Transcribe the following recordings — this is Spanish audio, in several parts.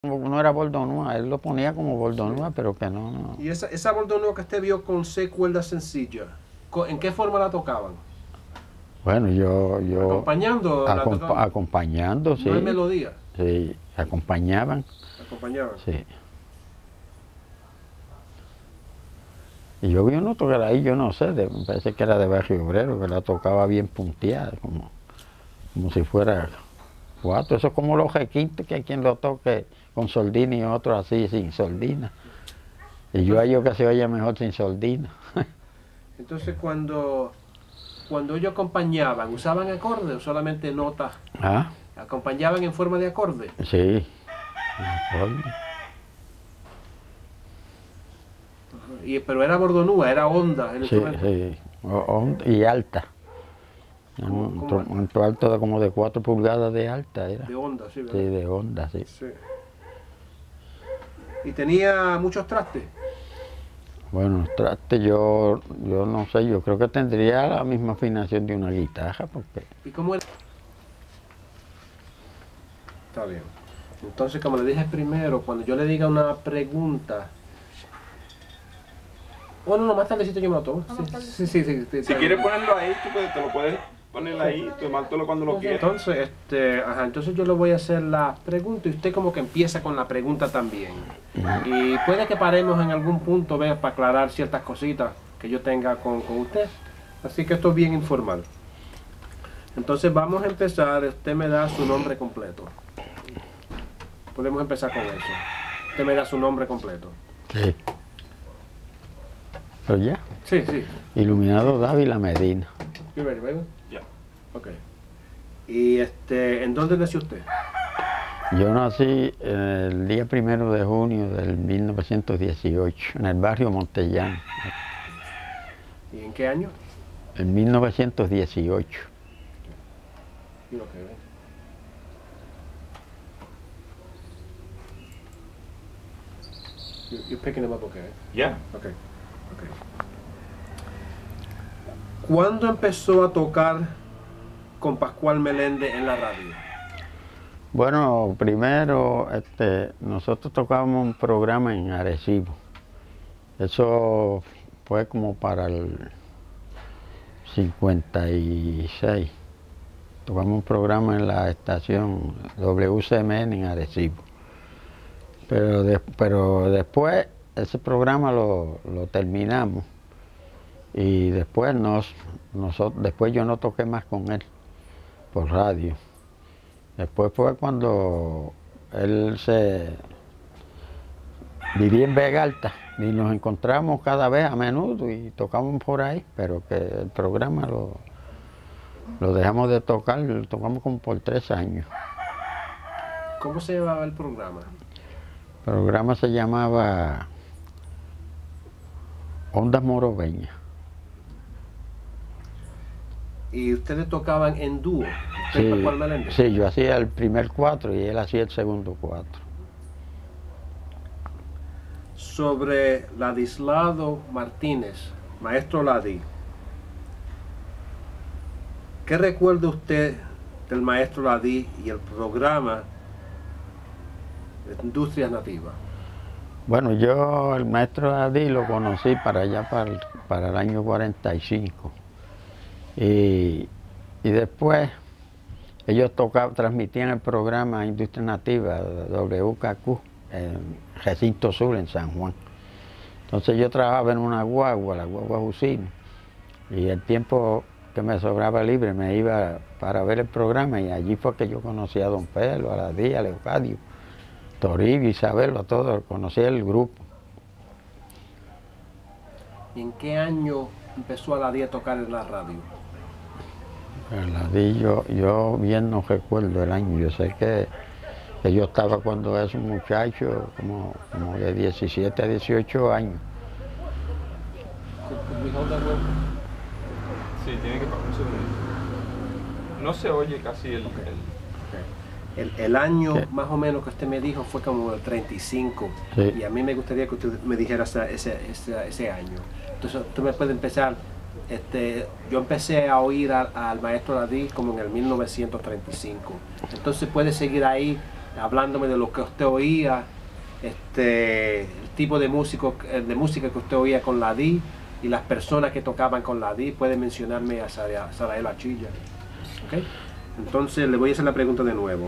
No era bordonúa, él lo ponía como bordonúa, sí, pero que no. ¿Y esa bordonúa que usted vio con 6 cuerdas sencillas, en qué forma la tocaban? Bueno, yo ¿Acompañando? Acompañando, sí. ¿No hay melodía? Sí, acompañaban. ¿Acompañaban? Sí. Y yo vi uno tocar ahí, yo no sé, me parece que era de Barrio Obrero, que la tocaba bien punteada, como si fuera cuatro. Eso es como los requintes, que hay quien lo toque con sordina y otro así sin sordina. Y yo hallo que se oye mejor sin sordina. Entonces cuando ellos acompañaban, ¿usaban acordes o solamente notas? ¿Ah? ¿Acompañaban en forma de acorde? Sí, acorde. Pero era bordonúa, era honda el instrumento. Sí, y alta. Un alto como de 4 pulgadas de alta era. De honda, sí, ¿verdad? Sí, de honda, sí. ¿Y tenía muchos trastes? Bueno, trastes yo no sé, yo creo que tendría la misma afinación de una guitarra, porque... ¿Y cómo era? Está bien. Entonces, como le dije primero, cuando yo le diga una pregunta... Bueno, no, más tardecito yo me lo tomo. Sí. Si quieres ponerlo ahí, te lo puedes poner ahí, tomártelo cuando lo quieras. Entonces, entonces yo le voy a hacer la pregunta y usted como que empieza con la pregunta también. Y puede que paremos en algún punto, vea, para aclarar ciertas cositas que yo tenga con usted. Así que esto es bien informal. Entonces vamos a empezar, usted me da su nombre completo. Podemos empezar con eso. Usted me da su nombre completo. Sí. ¿Pero ya? Sí. Iluminado Dávila Medina. You ready, baby? Ya. Ok. ¿Y en dónde nació usted? Yo nací el día 1 de junio del 1918, en el barrio Montellano. ¿Y en qué año? En 1918. ¿Y lo que ve? You're picking them up, okay? Ya. Okay. ¿Cuándo empezó a tocar con Pascual Meléndez en la radio? Bueno, primero nosotros tocábamos un programa en Arecibo. Eso fue como para el 56. Tocamos un programa en la estación WCMN en Arecibo. Pero después ese programa lo terminamos y después después yo no toqué más con él por radio. Después fue cuando él vivía en Vega Alta y nos encontramos cada vez a menudo y tocamos por ahí, pero que el programa lo dejamos de tocar, lo tocamos como por 3 años. ¿Cómo se llamaba el programa? El programa se llamaba Ondas Morobeñas. ¿Y ustedes tocaban en dúo? ¿Usted y Pascual Meléndez? Sí, yo hacía el primer 4 y él hacía el segundo 4. Sobre Ladislao Martínez, maestro Ladí, ¿qué recuerda usted del maestro Ladí y el programa de Industrias Nativas? Bueno, yo el maestro Ladí lo conocí para allá para el año 45. Y después ellos transmitían el programa Industria Nativa WKQ en Recinto Sur, en San Juan. Entonces yo trabajaba en una guagua, la guagua Jusino, y el tiempo que me sobraba libre me iba para ver el programa y allí fue que yo conocí a Don Pedro, a Ladí, a Leocadio, Toribio, Isabel, a todos, conocí el grupo. ¿Y en qué año empezó a Ladí a tocar en la radio? Ladí, yo bien no recuerdo el año, yo sé que yo estaba cuando es un muchacho como de 17 a 18 años. Sí, tiene que pasar un segundo. No se oye casi el año más o menos que usted me dijo fue como el 35. Sí. Y a mí me gustaría que usted me dijera ese año. Entonces usted me puede empezar. Yo empecé a oír al maestro Ladí como en el 1935. Entonces puede seguir ahí hablándome de lo que usted oía, el tipo de música que usted oía con la DI y las personas que tocaban con la DI. Puede mencionarme a Sarael Achilla. ¿Okay? Entonces le voy a hacer la pregunta de nuevo.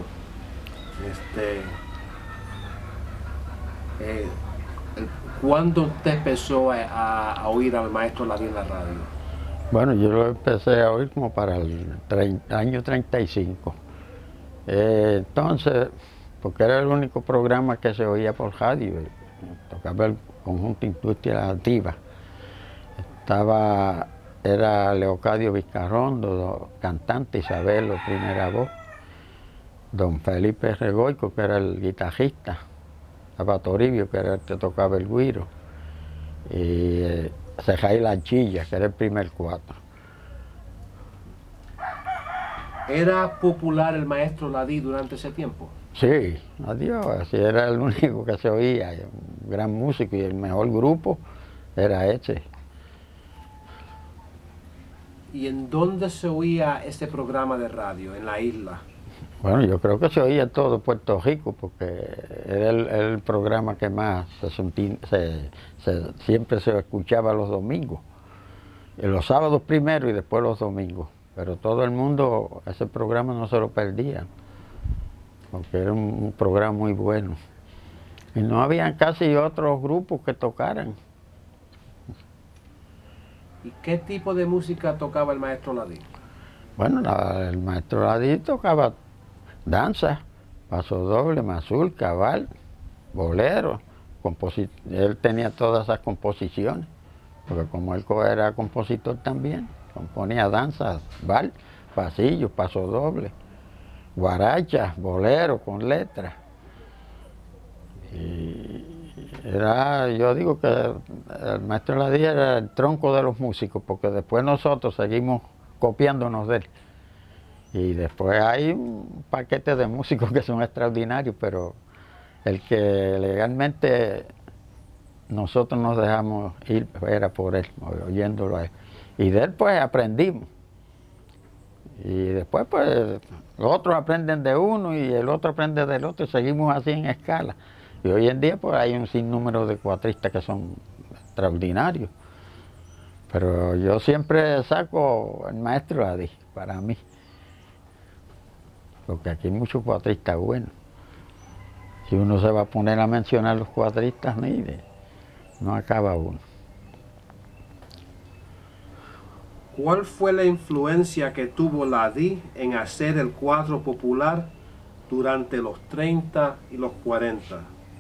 ¿Cuándo usted empezó a oír al maestro Ladí en la radio? Bueno, yo lo empecé a oír como para el año 35. Entonces, porque era el único programa que se oía por radio, tocaba el conjunto Industria Activa. Era Leocadio Vizcarrondo, cantante, Isabelo, primera voz, don Felipe Regoico, que era el guitarrista, estaba Toribio, que era el que tocaba el güiro, y Cejail Achilla, que era el primer cuatro. ¿Era popular el maestro Ladí durante ese tiempo? Sí, adiós, así era el único que se oía, un gran músico, y el mejor grupo era ese. ¿Y en dónde se oía este programa de radio, en la isla? Bueno, yo creo que se oía todo Puerto Rico, porque era el programa que más siempre se escuchaba los domingos. Y los sábados primero y después los domingos. Pero todo el mundo, ese programa no se lo perdía, porque era un programa muy bueno. Y no había casi otros grupos que tocaran. ¿Y qué tipo de música tocaba el maestro Ladí? Bueno, el maestro Ladí tocaba danza, paso doble, mazurca, vals, bolero. Él tenía todas esas composiciones, porque como él era compositor también, componía danzas, vals, pasillos, paso doble, guarachas, bolero con letras. Y yo digo que el maestro Ladí era el tronco de los músicos, porque después nosotros seguimos copiándonos de él. Y después hay un paquete de músicos que son extraordinarios, pero el que legalmente nosotros nos dejamos ir era por él, oyéndolo a él. Y de él pues aprendimos. Y después pues los otros aprenden de uno y el otro aprende del otro y seguimos así en escala. Y hoy en día pues hay un sinnúmero de cuatristas que son extraordinarios. Pero yo siempre saco el maestro Ladí para mí. Porque aquí hay muchos cuatristas buenos. Si uno se va a poner a mencionar los cuatristas, no acaba uno. ¿Cuál fue la influencia que tuvo Ladí en hacer el cuatro popular durante los 30 y los 40?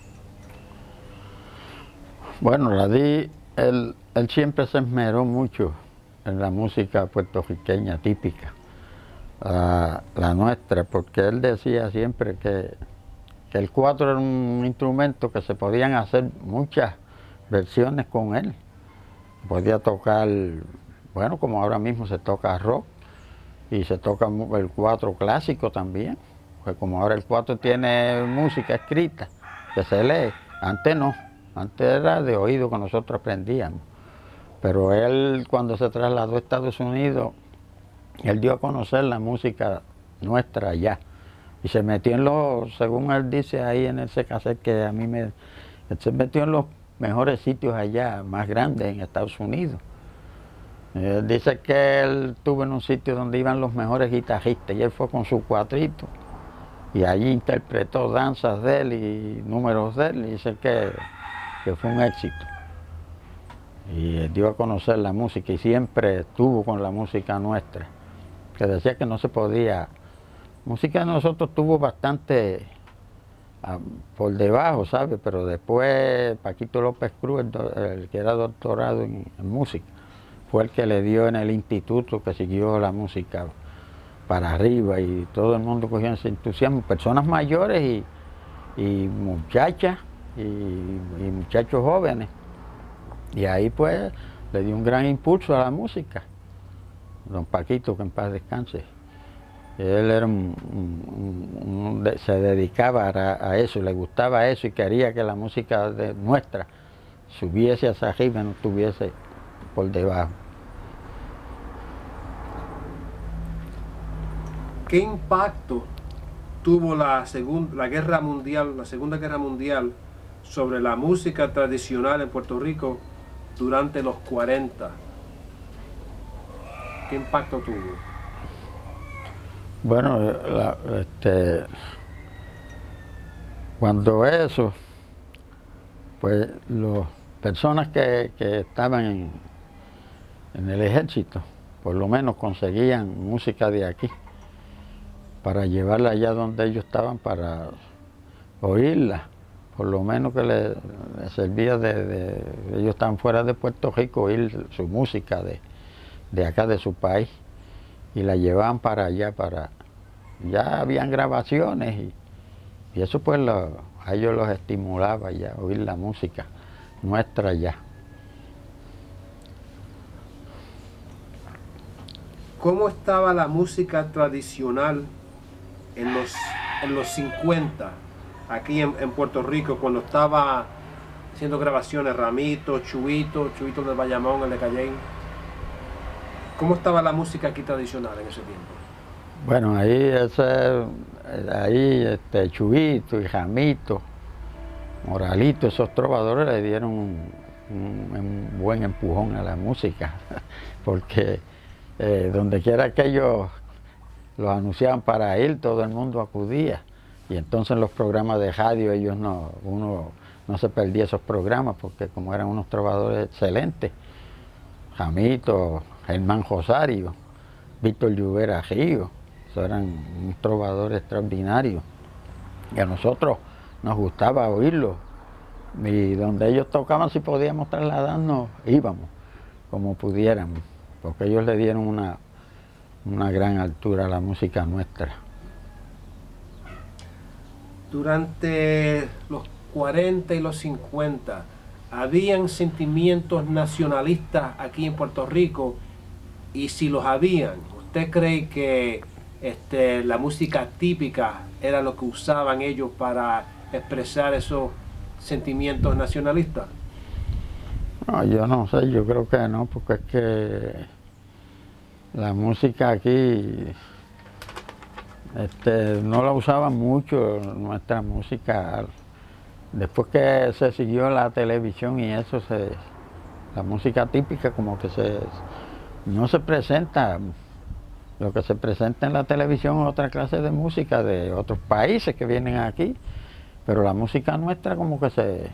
Bueno, Ladí, él siempre se esmeró mucho en la música puertorriqueña típica, la nuestra, porque él decía siempre que el cuatro era un instrumento que se podían hacer muchas versiones con él. Podía tocar, bueno, como ahora mismo se toca rock, y se toca el cuatro clásico también, pues como ahora el cuatro tiene música escrita, que se lee, antes no, antes era de oído que nosotros aprendíamos. Pero él, cuando se trasladó a Estados Unidos, él dio a conocer la música nuestra allá. Y se metió según él dice ahí en ese cassette que a mí él se metió en los mejores sitios allá, más grandes en Estados Unidos. Él dice que él estuvo en un sitio donde iban los mejores guitarristas y él fue con su cuatrito. Y allí interpretó danzas de él y números de él y dice que fue un éxito. Y dio a conocer la música y siempre estuvo con la música nuestra, que decía que no se podía. Música de nosotros tuvo bastante por debajo, ¿sabe? Pero después Paquito López Cruz, el que era doctorado en música, fue el que le dio en el instituto, que siguió la música para arriba y todo el mundo cogió ese entusiasmo, personas mayores y muchachas y muchachos jóvenes. Y ahí pues le dio un gran impulso a la música. Don Paquito, que en paz descanse. Él era se dedicaba a eso, le gustaba eso y quería que la música nuestra subiese hacia arriba, no estuviese por debajo. ¿Qué impacto tuvo la guerra mundial, la Segunda Guerra Mundial, sobre la música tradicional en Puerto Rico durante los 40? ¿Qué impacto tuvo? Bueno, cuando eso, pues las personas que estaban en el ejército, por lo menos conseguían música de aquí para llevarla allá donde ellos estaban para oírla, por lo menos que les servía ellos estaban fuera de Puerto Rico, oír su música de acá de su país, y la llevaban para allá, ya habían grabaciones y eso pues a ellos los estimulaba ya, oír la música nuestra ya. ¿Cómo estaba la música tradicional en los 50 aquí en Puerto Rico, cuando estaba haciendo grabaciones Ramito, Chuito de Bayamón, el de Calley? ¿Cómo estaba la música aquí tradicional en ese tiempo? Bueno, ahí Chuito y Ramito, Moralito, esos trovadores le dieron un buen empujón a la música, porque donde quiera que ellos los anunciaban para ir, todo el mundo acudía. Y entonces en los programas de radio uno no se perdía esos programas, porque como eran unos trovadores excelentes, Jamito, Germán Rosario, Víctor Lluvera Río, eran un trovador extraordinario. Y a nosotros nos gustaba oírlos. Y donde ellos tocaban, si podíamos trasladarnos, íbamos, como pudiéramos, porque ellos le dieron una gran altura a la música nuestra. Durante los 40 y los 50, ¿habían sentimientos nacionalistas aquí en Puerto Rico? Y si los habían, ¿usted cree que la música típica era lo que usaban ellos para expresar esos sentimientos nacionalistas? No, yo no sé, yo creo que no, porque es que la música aquí no la usaban mucho, nuestra música. Después que se siguió la televisión y eso, la música típica como que no se presenta. Lo que se presenta en la televisión es otra clase de música de otros países que vienen aquí, pero la música nuestra como que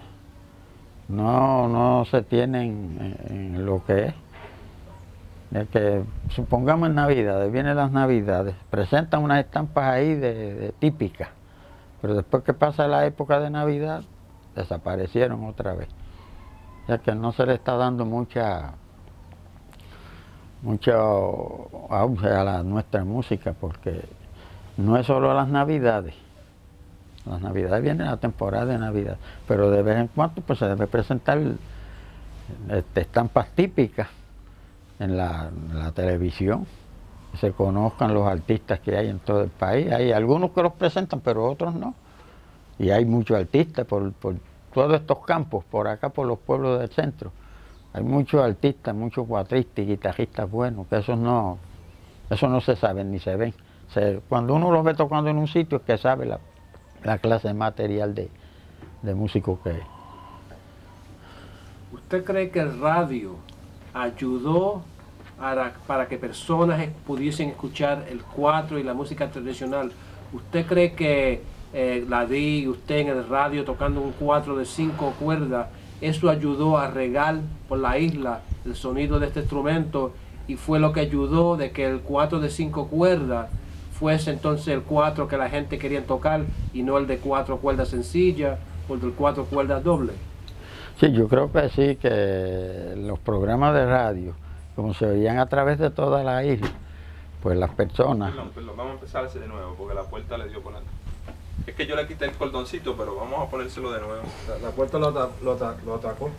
no se tiene en lo que es. Es que supongamos en Navidades, vienen las Navidades, presentan unas estampas ahí de típicas, pero después que pasa la época de Navidad, desaparecieron otra vez. Ya que no se le está dando mucho auge a nuestra música, porque no es solo las Navidades. Las Navidades viene la temporada de Navidad, pero de vez en cuando pues se debe presentar estampas típicas en la televisión, que se conozcan los artistas que hay en todo el país. Hay algunos que los presentan, pero otros no. Y hay muchos artistas por todos estos campos, por acá, por los pueblos del centro. Hay muchos artistas, muchos cuatristas y guitarristas buenos, que eso no se saben ni se ven. Cuando uno los ve tocando en un sitio es que sabe la clase de material de músico que es. ¿Usted cree que el radio ayudó para que personas pudiesen escuchar el cuatro y la música tradicional? ¿Usted cree que la di usted en el radio tocando un cuatro de 5 cuerdas, eso ayudó a regar por la isla el sonido de este instrumento y fue lo que ayudó de que el 4 de 5 cuerdas fuese entonces el 4 que la gente quería tocar y no el de 4 cuerdas sencillas o el de 4 cuerdas dobles? Sí, yo creo que sí, que los programas de radio, como se oían a través de toda la isla, pues las personas... Perdón, vamos a empezar ese de nuevo, porque la puerta le dio por la... Es que yo le quité el cordoncito, pero vamos a ponérselo de nuevo. La puerta lo atacó.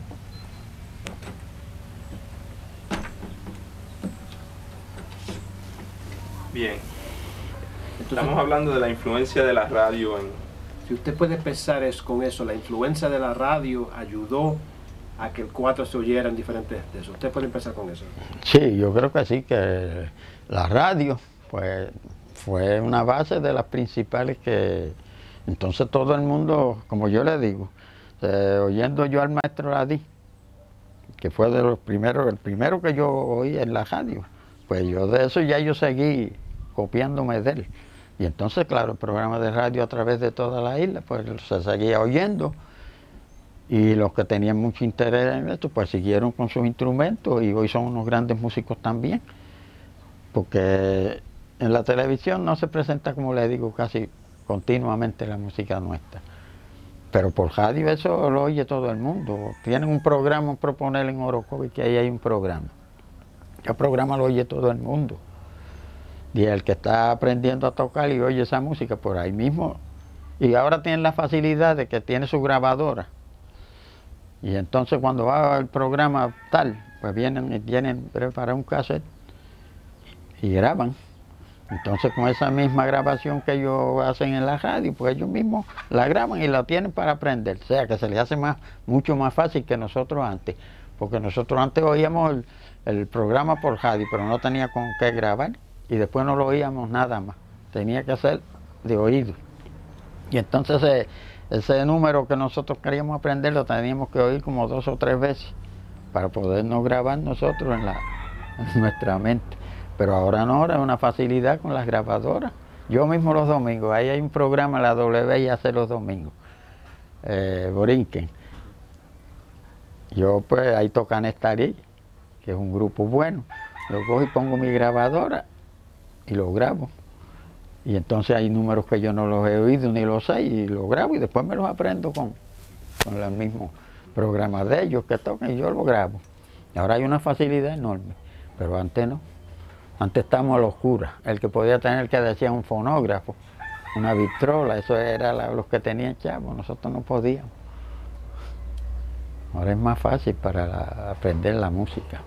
Bien. Estamos hablando de la influencia de la radio en... Si usted puede pensar con eso, la influencia de la radio ayudó a que el 4 se oyera en diferentes de eso. ¿Usted puede empezar con eso? Sí, yo creo que sí, que la radio, pues fue una base de las principales que entonces todo el mundo, como yo le digo, oyendo yo al maestro Ladí, que fue de los primeros, el primero que yo oí en la radio, pues yo de eso ya yo seguí copiándome de él. Y entonces, claro, el programa de radio a través de toda la isla, pues se seguía oyendo. Y los que tenían mucho interés en esto, pues siguieron con sus instrumentos y hoy son unos grandes músicos también. Porque en la televisión no se presenta, como le digo, casi continuamente la música nuestra. Pero por radio eso lo oye todo el mundo. Tienen un programa, proponer en Orocovis, que ahí hay un programa. El programa lo oye todo el mundo. Y el que está aprendiendo a tocar y oye esa música por ahí mismo. Y ahora tienen la facilidad de que tiene su grabadora. Y entonces cuando va al programa tal, pues vienen preparar un cassette y graban. Entonces con esa misma grabación que ellos hacen en la radio, pues ellos mismos la graban y la tienen para aprender. O sea que se les hace mucho más fácil que nosotros antes. Porque nosotros antes oíamos el programa por radio, pero no tenía con qué grabar. Y después no lo oíamos nada más. Tenía que ser de oído. Y entonces ese número que nosotros queríamos aprender lo teníamos que oír como 2 o 3 veces para podernos grabar nosotros en nuestra mente. Pero ahora no, ahora es una facilidad con las grabadoras. Yo mismo los domingos, ahí hay un programa, la WIAC los domingos, Borinquen. Yo pues ahí tocan Estarí, que es un grupo bueno. Yo cojo y pongo mi grabadora y lo grabo. Y entonces hay números que yo no los he oído ni los sé y los grabo y después me los aprendo con los mismos programas de ellos que tocan y yo los grabo. Y ahora hay una facilidad enorme, pero antes no. Antes estábamos a la oscura. El que podía tener que decía un fonógrafo, una vitrola, eso era los que tenían chavos, nosotros no podíamos. Ahora es más fácil para aprender la música.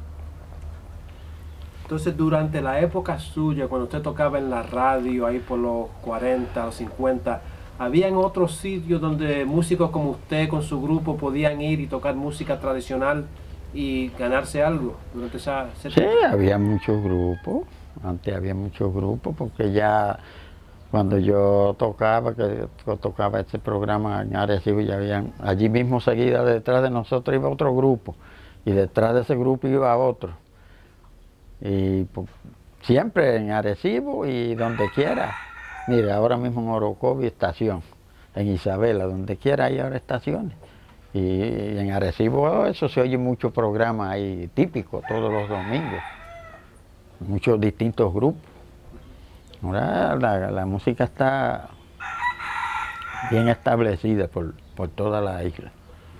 Entonces, durante la época suya, cuando usted tocaba en la radio, ahí por los 40 o 50, ¿habían otros sitios donde músicos como usted con su grupo podían ir y tocar música tradicional y ganarse algo durante esa época? Sí, había muchos grupos. Antes había muchos grupos porque ya cuando yo tocaba, ese programa en Arecibo, ya habían, allí mismo seguida detrás de nosotros iba otro grupo y detrás de ese grupo iba otro. Y pues, siempre en Arecibo y donde quiera. Mire, ahora mismo en Orocovis estación, en Isabela, donde quiera hay ahora estaciones. Y en Arecibo eso se oye muchos programas ahí típicos todos los domingos, muchos distintos grupos. Ahora la música está bien establecida por toda la isla.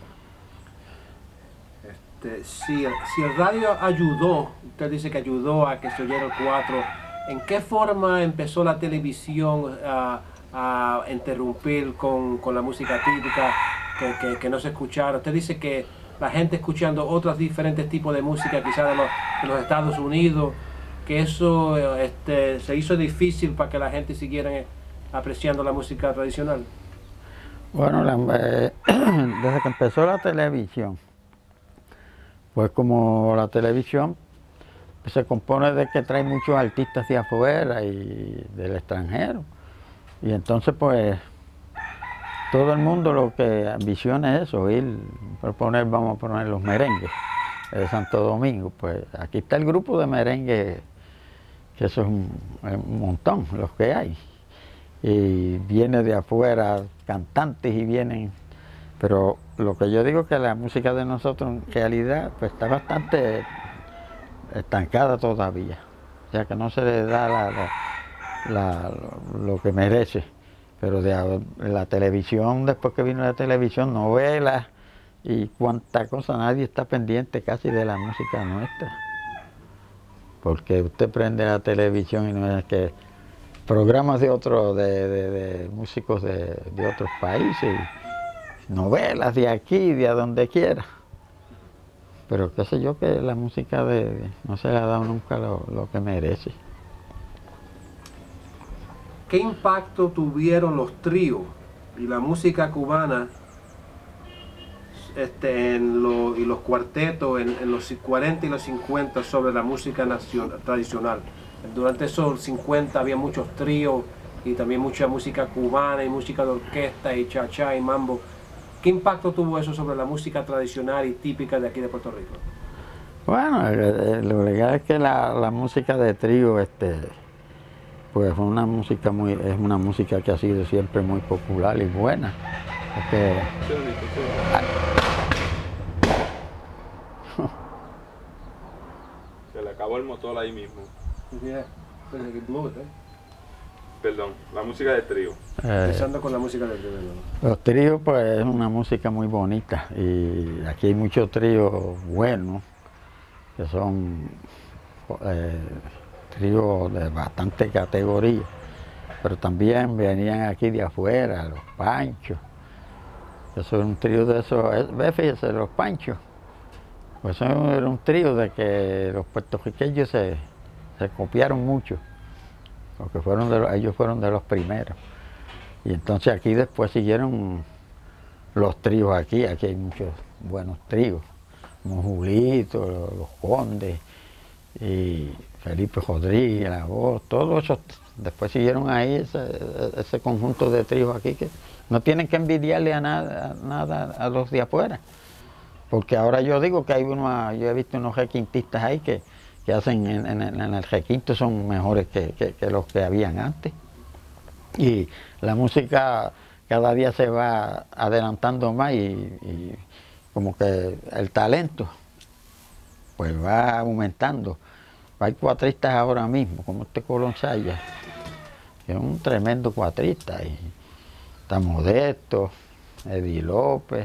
Si el radio ayudó, usted dice que ayudó a que se oyera el 4, ¿en qué forma empezó la televisión a interrumpir con la música típica que no se escuchara? Usted dice que la gente escuchando otros diferentes tipos de música, quizás de los Estados Unidos, que eso se hizo difícil para que la gente siguiera apreciando la música tradicional. Bueno, desde que empezó la televisión, pues como la televisión se compone de que trae muchos artistas de afuera y del extranjero, y entonces pues todo el mundo lo que ambiciona es eso, vamos a poner los merengues de Santo Domingo. Pues aquí está el grupo de merengue, que eso es un montón, los que hay. Y viene de afuera cantantes y vienen, pero lo que yo digo es que la música de nosotros en realidad pues está bastante estancada todavía, o sea que no se le da lo que merece. Pero de la televisión, después que vino la televisión, novelas y cuánta cosa, nadie está pendiente casi de la música nuestra. Porque usted prende la televisión y no es que programas de músicos de otros países, novelas de aquí, de a donde quiera. Pero qué sé yo, que la música no se le ha dado nunca lo que merece. ¿Qué impacto tuvieron los tríos y la música cubana y los cuartetos en los 40 y los 50 sobre la música tradicional? Durante esos 50 había muchos tríos y también mucha música cubana y música de orquesta y cha-cha y mambo. ¿Qué impacto tuvo eso sobre la música tradicional y típica de aquí de Puerto Rico? Bueno, lo legal es que la música de trío, pues fue una música es una música que ha sido siempre muy popular y buena. Porque, se le acabó el motor ahí mismo. Yeah. Perdón, la música de trío. Empezando con la música del trío. Los tríos, pues, es una música muy bonita y aquí hay muchos tríos buenos, que son tríos de bastante categoría, pero también venían aquí de afuera, los Panchos. Eso era un trío de esos, fíjese, los Panchos. Pues eso era un trío de que los puertorriqueños se copiaron mucho, porque ellos fueron de los primeros. Y entonces aquí después siguieron los tríos aquí hay muchos buenos tríos, como Julito, los Condes, y Felipe Rodríguez, la voz, todos esos, después siguieron ahí ese conjunto de tríos aquí que no tienen que envidiarle a nada a los de afuera. Porque ahora yo digo que yo he visto unos requintistas ahí que hacen en el requinto son mejores que los que habían antes. Y la música cada día se va adelantando más y como que el talento pues va aumentando. Hay cuatristas ahora mismo, como Colón Sayas, que es un tremendo cuatrista. Y está Modesto, Eddie López,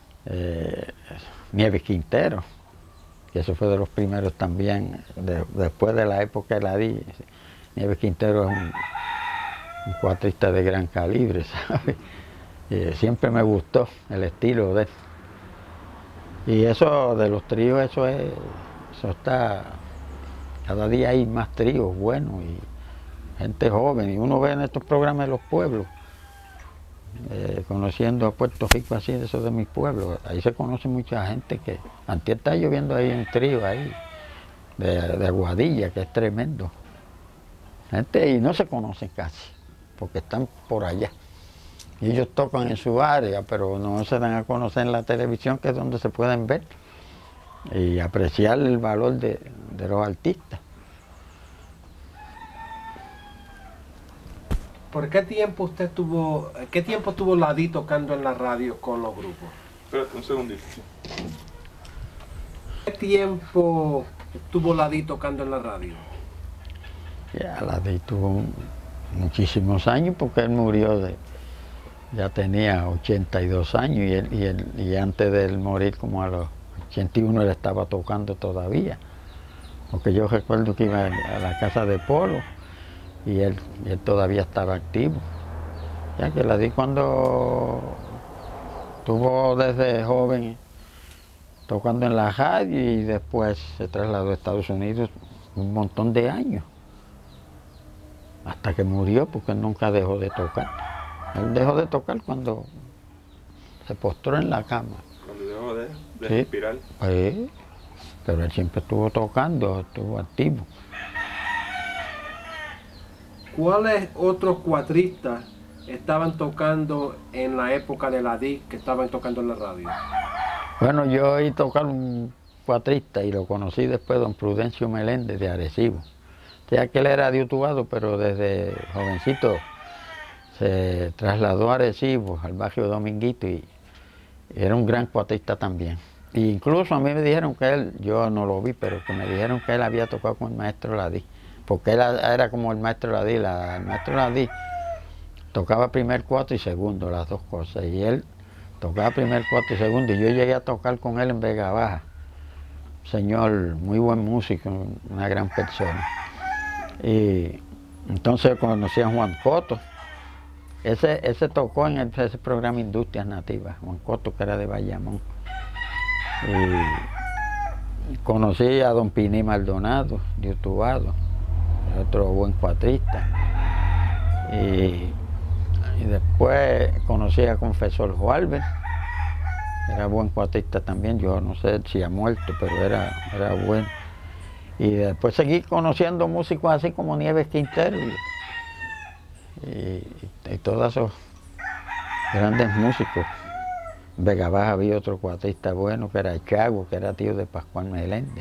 Nieves Quintero, que eso fue de los primeros también, después de la época de la DI. Nieves Quintero es un cuatrista de gran calibre, ¿sabes? Siempre me gustó el estilo de él. Y eso de los tríos, eso está, cada día hay más tríos buenos y gente joven. Y uno ve en estos programas de los pueblos, conociendo a Puerto Rico así, de esos de mis pueblos, ahí se conoce mucha gente que, antes está yo viendo ahí un trío ahí, de Aguadilla, que es tremendo. Gente y no se conocen casi, porque están por allá. Y ellos tocan en su área, pero no se dan a conocer en la televisión, que es donde se pueden ver y apreciar el valor de los artistas. ¿Por qué tiempo tuvo Ladí tocando en la radio con los grupos? Espérate un segundito. ¿Qué tiempo tuvo Ladí tocando en la radio? Ya Ladí tuvo muchísimos años, porque él murió ya tenía 82 años y antes de él morir, como a los 81, él estaba tocando todavía. Porque yo recuerdo que iba a la casa de Polo y él todavía estaba activo. Ya que Ladí, cuando estuvo desde joven tocando en la radio y después se trasladó a Estados Unidos un montón de años, hasta que murió, porque él nunca dejó de tocar. Él dejó de tocar cuando se postró en la cama. Cuando dejó de Sí. respirar. Sí, pero él siempre estuvo tocando, estuvo activo. ¿Cuáles otros cuatristas estaban tocando en la época de Ladí que estaban tocando en la radio? Bueno, yo oí tocar un cuatrista y lo conocí después, don Prudencio Meléndez, de Arecibo. Ya que él era de Utuado, pero desde jovencito se trasladó a Arecibo, al barrio Dominguito, y era un gran cuatrista también. E incluso a mí me dijeron que él, yo no lo vi, pero que me dijeron que él había tocado con el maestro Ladí, porque él era como el maestro Ladí. El maestro Ladí tocaba primer cuatro y segundo, las dos cosas, y él tocaba primer cuatro y segundo, y yo llegué a tocar con él en Vega Baja. Señor, muy buen músico, una gran persona. Y entonces conocí a Juan Coto. Ese tocó en ese programa Industrias Nativas, Juan Coto, que era de Bayamón. Y conocí a don Piní Maldonado, de Utuado, otro buen cuatrista. Y después conocí a Confesor Juárez, era buen cuatrista también. Yo no sé si ha muerto, pero era bueno. Y después seguí conociendo músicos así como Nieves Quintero y todos esos grandes músicos. En Vega Baja había otro cuatrista bueno que era Chago, que era tío de Pascual Meléndez.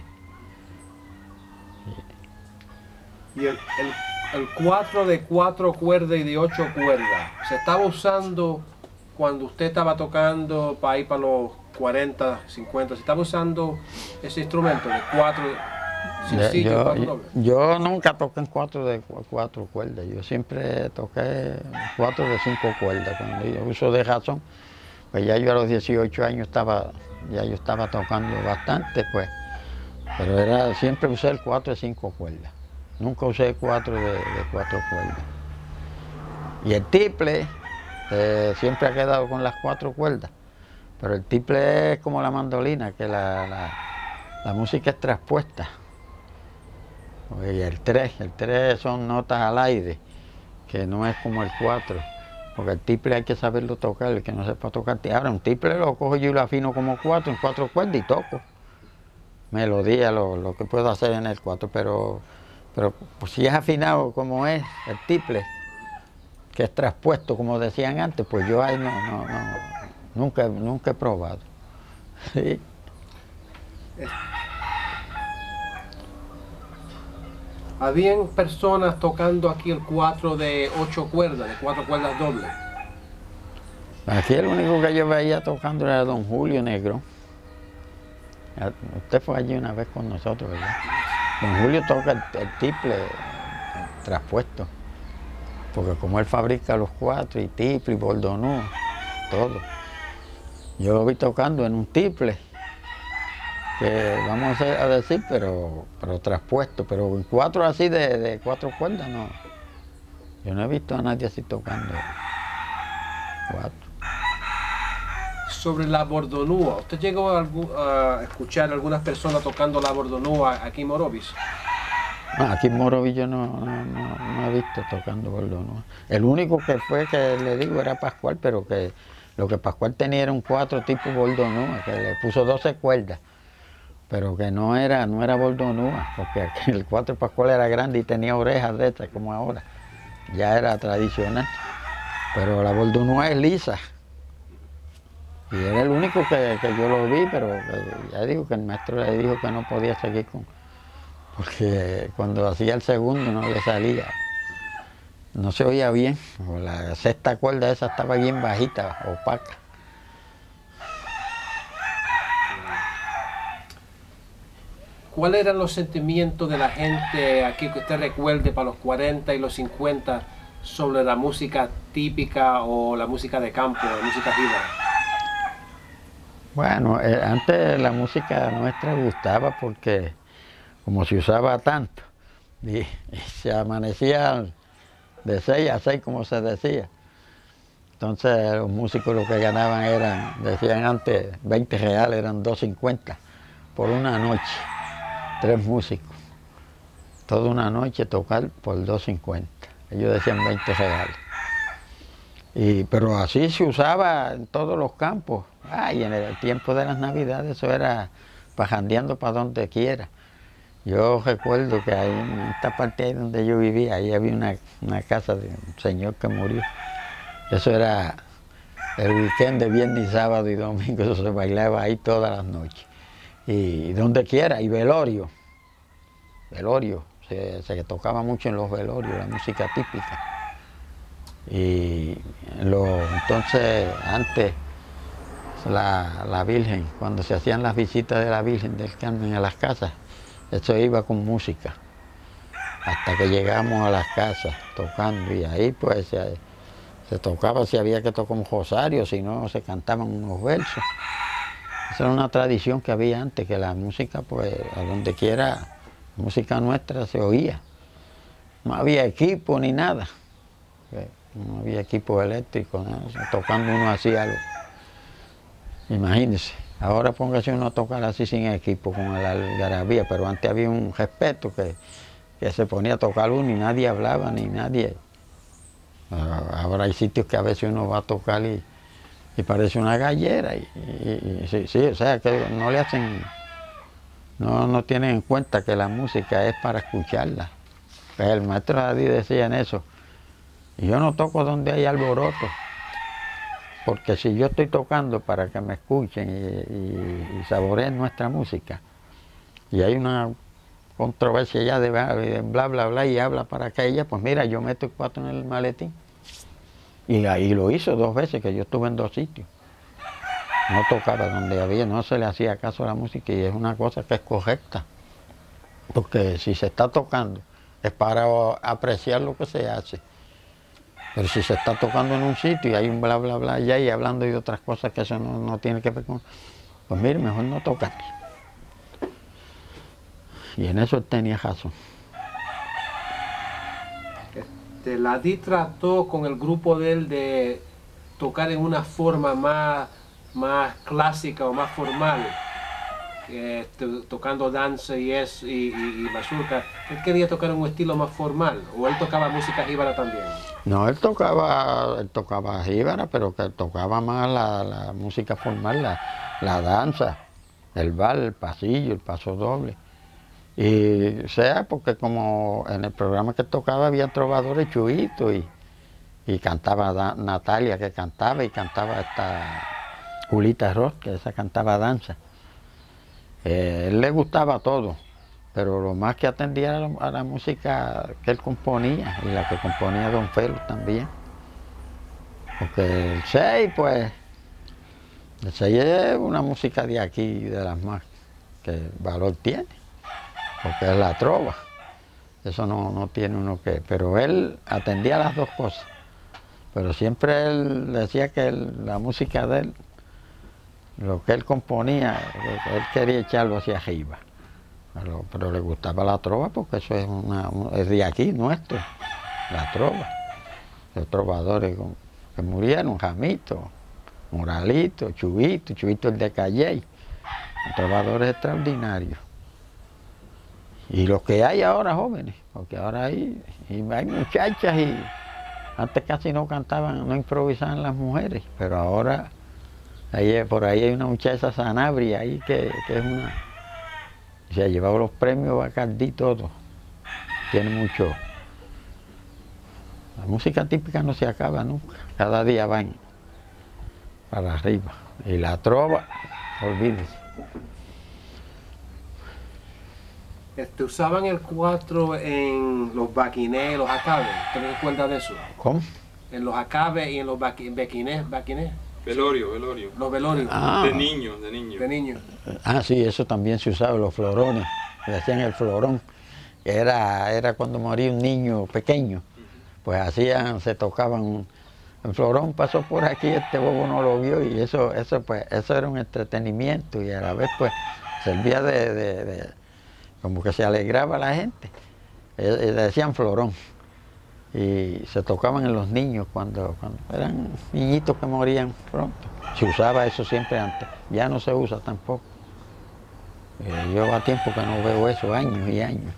Y el 4 de 4 cuerdas y de 8 cuerdas, ¿se estaba usando cuando usted estaba tocando para ir para los 40, 50? ¿Se estaba usando ese instrumento de 4 sencillo, 4 dobles? Yo nunca toqué en 4 cuerdas, yo siempre toqué 4 de 5 cuerdas. Cuando yo uso de razón, pues ya yo a los 18 años yo estaba tocando bastante, pues, pero siempre usé el 4 de 5 cuerdas. Nunca usé 4 de 4 cuerdas. Y el tiple siempre ha quedado con las 4 cuerdas, pero el tiple es como la mandolina, que la música es traspuesta. Y el 3 son notas al aire, que no es como el 4, porque el tiple hay que saberlo tocar, el que no sepa tocar. Ahora un tiple lo cojo yo y lo afino como 4, en 4 cuerdas y toco. Melodía, lo que puedo hacer en el 4, pero pues, si es afinado como es el tiple, que es traspuesto como decían antes, pues yo ahí nunca he probado. Sí. Habían personas tocando aquí el 4 de 8 cuerdas, de 4 cuerdas dobles. Aquí el único que yo veía tocando era don Julio Negro. Usted fue allí una vez con nosotros, ¿verdad? Don Julio toca el tiple traspuesto, porque como él fabrica los 4 y tiple y bordonú, todo. Yo lo vi tocando en un tiple, que vamos a decir, pero traspuesto, pero en 4 así de 4 cuerdas no. Yo no he visto a nadie así tocando 4. Sobre la bordonúa, ¿usted llegó a escuchar a algunas personas tocando la bordonúa aquí en Morovis? No, aquí en Morovis yo no he visto tocando bordonúa. El único que fue que le digo era Pascual, pero que lo que Pascual tenía era un 4 tipo bordonúa, que le puso 12 cuerdas, pero que no era bordonúa, porque el 4 Pascual era grande y tenía orejas de estas como ahora. Ya era tradicional, pero la bordonúa es lisa. Y era el único que yo lo vi, pero ya digo que el maestro le dijo que no podía seguir porque cuando hacía el segundo no le salía, no se oía bien, o la 6ª cuerda esa estaba bien bajita, opaca. ¿Cuáles eran los sentimientos de la gente aquí que usted recuerde para los 40 y los 50 sobre la música típica o la música de campo, la música jíbara? Bueno, antes la música nuestra gustaba porque como se usaba tanto y se amanecía de 6 a 6 como se decía. Entonces los músicos lo que ganaban decían antes, 20 reales, eran 2.50 por una noche, 3 músicos. Toda una noche tocar por 2.50. Ellos decían 20 reales. Pero así se usaba en todos los campos. Y en el tiempo de las Navidades eso era pajandeando para donde quiera. Yo recuerdo que ahí en esta parte ahí donde yo vivía, ahí había una casa de un señor que murió. Eso era el weekend de viernes, sábado y domingo, eso se bailaba ahí todas las noches. Y donde quiera, y velorio. Se tocaba mucho en los velorios, la música típica. Y entonces antes la Virgen, cuando se hacían las visitas de la Virgen del Carmen a las casas, eso iba con música, hasta que llegamos a las casas tocando, y ahí pues se tocaba si había que tocar un rosario, si no se cantaban unos versos. Esa era una tradición que había antes, que la música pues a donde quiera, música nuestra se oía. No había equipo ni nada, no había equipo eléctrico, nada, tocando uno así algo. Imagínense, ahora póngase uno a tocar así sin equipo, con la algarabía, pero antes había un respeto que se ponía a tocar uno y nadie hablaba, ni nadie. Ahora hay sitios que a veces uno va a tocar y parece una gallera, sí, o sea, que no le hacen no tienen en cuenta que la música es para escucharla. Pues el maestro Adí decía en eso, yo no toco donde hay alboroto, porque si yo estoy tocando para que me escuchen y saboreen nuestra música, y hay una controversia ya de bla, bla, bla, y habla para aquella, pues mira, yo meto el 4 en el maletín. Y ahí lo hizo 2 veces, que yo estuve en 2 sitios. No tocaba donde había, no se le hacía caso a la música, y es una cosa que es correcta. Porque si se está tocando, es para apreciar lo que se hace. Pero si se está tocando en un sitio y hay un bla, bla, bla allá y hablando de otras cosas que eso no tiene que ver con... Pues mire, mejor no tocar. Y en eso él tenía razón. Ladí trató con el grupo de él de tocar en una forma más clásica o más formal, tocando danza y mazurca. Él quería tocar en un estilo más formal, o él tocaba música jíbara también. No, él tocaba jíbara, pero que tocaba más la música formal, la danza, el vals, el pasillo, el paso doble. Y sea porque como en el programa que tocaba había trovadores chuitos y cantaba Natalia, que cantaba, y cantaba esta Julita Ross, que esa cantaba danza. Él le gustaba todo, pero lo más que atendía a la música que él componía, y la que componía Don Felo también. Porque el 6, pues, el 6 es una música de aquí, de las más que valor tiene, porque es la trova. Eso no tiene uno que... Pero él atendía las 2 cosas. Pero siempre él decía que la música de él, lo que él componía, él quería echarlo hacia arriba. Pero le gustaba la trova porque eso es de aquí, nuestro, la trova. Los trovadores que murieron, Jamito, Moralito, Chubito el de Calley, trovadores extraordinarios. Y los que hay ahora jóvenes, porque ahora hay muchachas y antes casi no cantaban, no improvisaban las mujeres, pero ahora por ahí hay una muchacha Sanabria ahí que es una... Se ha llevado los premios Bacardí todo, tiene mucho... La música típica no se acaba nunca, cada día van para arriba. Y la trova, olvídese. Usaban el 4 en los baquinés, los acabes. ¿Te recuerdas de eso? ¿Cómo? En los acabes y en los baquinés. Velorio. Los velorios. De niños. De niños. Ah, sí, eso también se usaba, los florones. Le hacían el florón. Era cuando moría un niño pequeño. Pues se tocaban. El florón pasó por aquí, este bobo no lo vio, y eso era un entretenimiento, y a la vez pues servía como que se alegraba la gente. Le decían florón. Y se tocaban en los niños cuando eran niñitos que morían pronto. Se usaba eso siempre antes, ya no se usa tampoco. Lleva tiempo que no veo eso, años y años.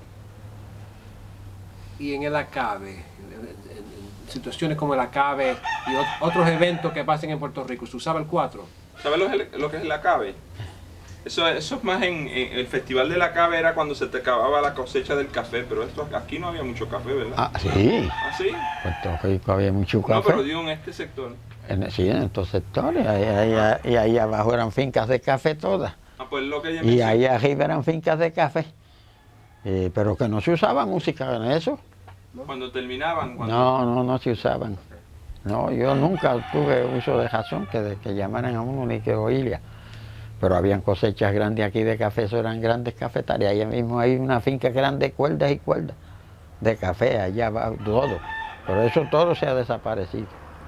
Y en el acabe, en situaciones como el acabe y otros eventos que pasen en Puerto Rico, ¿se usaba el 4? ¿Sabes lo que es el acabe? Eso es más en el festival del acabe, era cuando se te acababa la cosecha del café, pero aquí no había mucho café, ¿verdad? Ah, sí. ¿Ah, sí? Puerto Rico había mucho café. No, pero digo en este sector. Sí, en estos sectores. Y ahí abajo eran fincas de café todas. Ah, pues lo que ella Y ahí arriba eran fincas de café. Pero que no se usaba música en eso. Cuando terminaban. No se usaban. No, yo nunca tuve uso de razón que llamaran a uno ni que oírla. Pero habían cosechas grandes aquí de café, eso eran grandes cafetarias. Allá mismo hay una finca grande, cuerdas y cuerdas de café, allá va todo. Pero eso todo se ha desaparecido.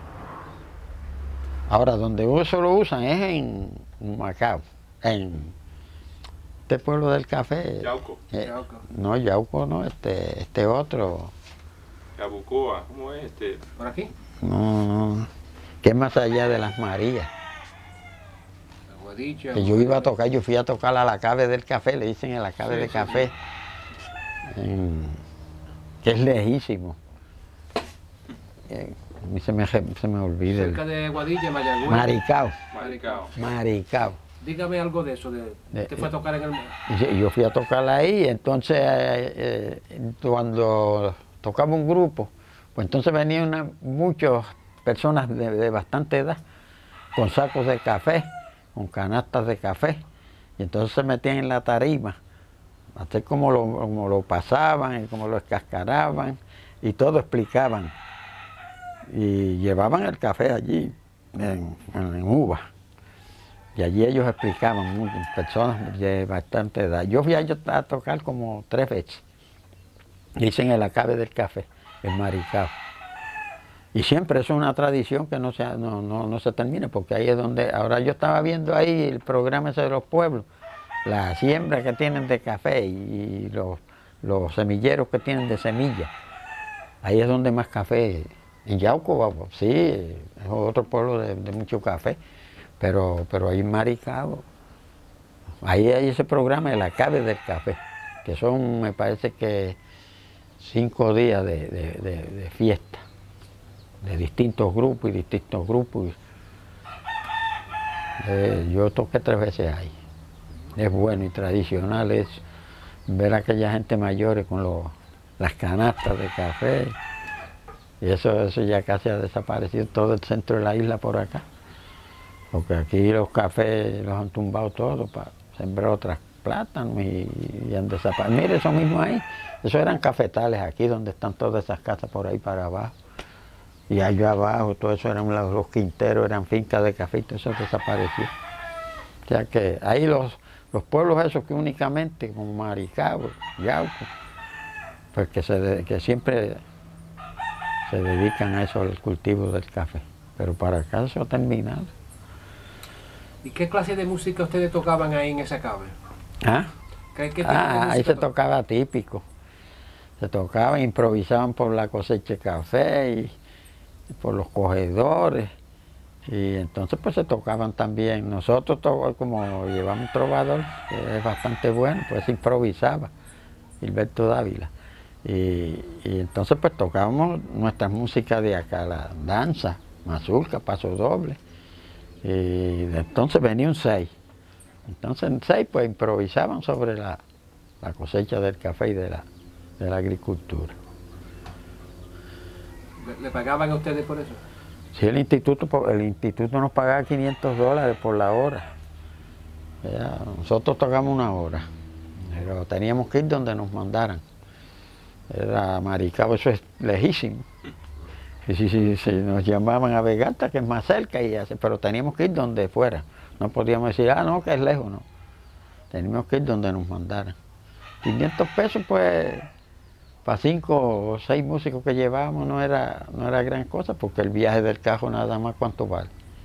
Ahora, donde eso lo usan es en Macao, en este pueblo del café. Yauco. No, Yauco no, este otro. Yabucoa, ¿cómo es ¿Por aquí? No, que es más allá de las Marías. Aguadilla. Que yo iba a tocar, yo fui a tocar a la Acabe del Café, le dicen el Acabe de Café, que es lejísimo. A mí se me olvida. Cerca de Aguadilla, Mayagüez. Maricao. Maricao. Maricao. Dígame algo de eso, usted fue a tocar en el... Yo fui a tocar ahí, entonces cuando tocaba un grupo, pues entonces venían muchas personas de bastante edad, con sacos de café, con canastas de café, y entonces se metían en la tarima, hacer como lo pasaban y como lo escascaraban, y todo explicaban. Y llevaban el café allí, en uva. Y allí ellos explicaban, personas de bastante edad. Yo fui a tocar como 3 veces. Hice en el Acabe del Café, en Maricao. Y siempre es una tradición que no se termine, porque ahí es donde... Ahora yo estaba viendo ahí el programa ese de los pueblos, la siembra que tienen de café y los semilleros que tienen de semilla. Ahí es donde más café... En Yauco, sí, es otro pueblo de mucho café. Pero ahí en Maricao, ahí hay ese programa, el Acabe del Café, que son, me parece que 5 días de fiesta, de distintos grupos y distintos grupos. Yo toqué 3 veces ahí. Es bueno y tradicional, es ver a aquella gente mayores con las canastas de café. Y eso ya casi ha desaparecido todo el centro de la isla por acá. Porque aquí los cafés los han tumbado todos para sembrar otras plátanos y han desaparecido. Mire, eso mismo ahí, eso eran cafetales aquí donde están todas esas casas por ahí para abajo. Y allá abajo, todo eso eran los quinteros, eran fincas de café y todo eso desapareció. O sea que ahí los pueblos esos que únicamente, como Maricao, Yauco, pues que siempre se dedican a eso, al cultivo del café. Pero para acá eso ha terminado. ¿Y qué clase de música ustedes tocaban ahí en ese Acabe? ¿Ah? ¿Qué tipo de música ahí se tocaba típico. Se tocaba, improvisaban por la cosecha de café y por los cogedores. Y entonces pues se tocaban también. Nosotros como llevamos un trovador, que es bastante bueno, pues improvisaba, Gilberto Dávila. Y entonces pues tocábamos nuestras músicas de acá, la danza, mazurca, paso doble. Y entonces venía un 6. Entonces en 6 pues improvisaban sobre la cosecha del café y de la agricultura. ¿Le pagaban a ustedes por eso? Sí, el instituto nos pagaba $500 por la hora. Nosotros tocamos 1 hora, pero teníamos que ir donde nos mandaran. Era Maricao, eso es lejísimo. Y si nos llamaban a Vegalta, que es más cerca, pero teníamos que ir donde fuera. No podíamos decir, no, que es lejos, no. Teníamos que ir donde nos mandaran. 500 pesos, pues, para 5 o 6 músicos que llevábamos no era gran cosa, porque el viaje del carro nada más cuánto vale.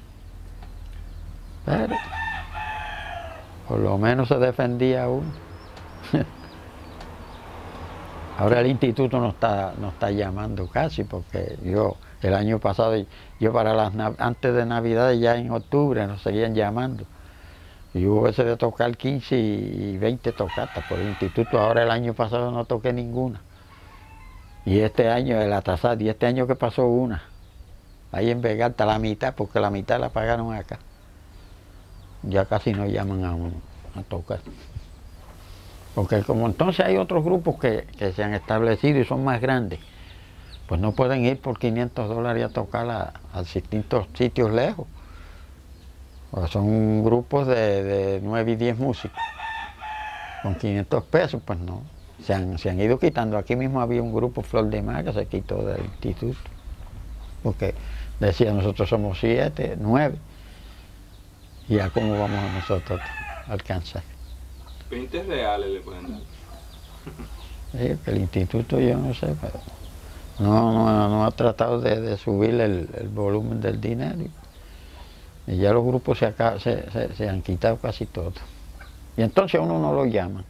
Pero, por lo menos se defendía uno. Ahora el instituto no está llamando casi, porque el año pasado, antes de Navidad, ya en octubre, nos seguían llamando. Y hubo veces de tocar 15 y 20 tocatas por el instituto. Ahora el año pasado no toqué ninguna. Y este año, el atrasado, y este año que pasó una. Ahí en Vegalta, la mitad, porque la mitad la pagaron acá. Ya casi no llaman a uno a tocar. Porque como entonces hay otros grupos que se han establecido y son más grandes, pues no pueden ir por $500 a tocar a distintos sitios lejos. Porque son grupos de 9 y 10 músicos. Con 500 pesos, pues no. Se han ido quitando. Aquí mismo había un grupo, Flor de Mar, que se quitó del instituto. Porque decía, nosotros somos 7, 9. ¿Y a cómo vamos a nosotros a alcanzar? 20 reales le pueden dar. Sí, el instituto yo no sé, pero no ha tratado de subir el volumen del dinero. Y ya los grupos se han quitado casi todo. Y entonces a uno no lo llaman.